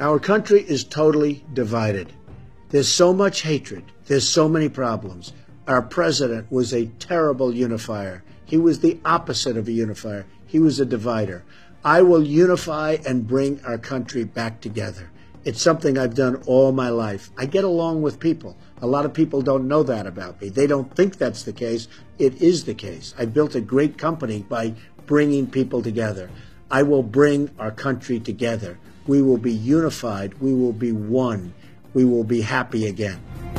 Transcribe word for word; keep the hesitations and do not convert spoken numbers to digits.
Our country is totally divided. There's so much hatred. There's so many problems. Our president was a terrible unifier. He was the opposite of a unifier. He was a divider. I will unify and bring our country back together. It's something I've done all my life. I get along with people. A lot of people don't know that about me. They don't think that's the case. It is the case. I built a great company by bringing people together. I will bring our country together. We will be unified. We will be one. We will be happy again.